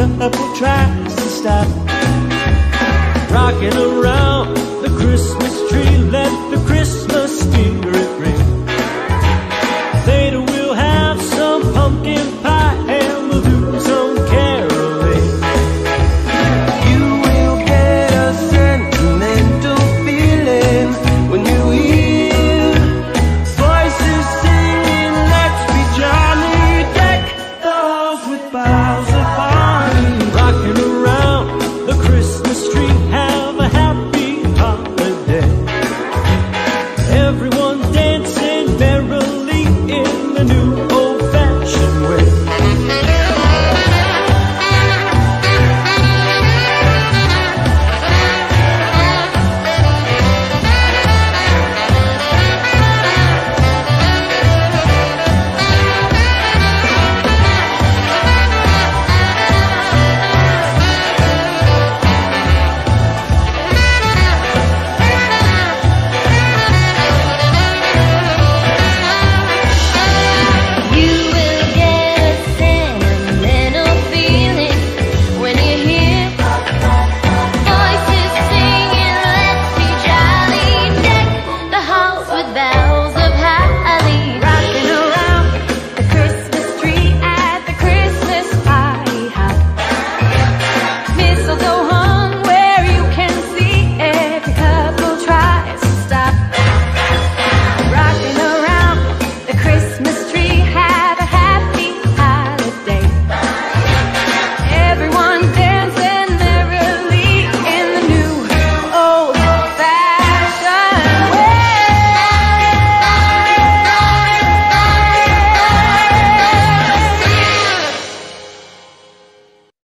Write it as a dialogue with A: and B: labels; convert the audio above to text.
A: couple tries to stop. Rocking around the Christmas tree, let the Christmas spirit ring. Later we'll have some pumpkin pie and we'll do some caroling.
B: You will get a sentimental feeling when you hear voices singing, let's be jolly, deck the halls with boughs of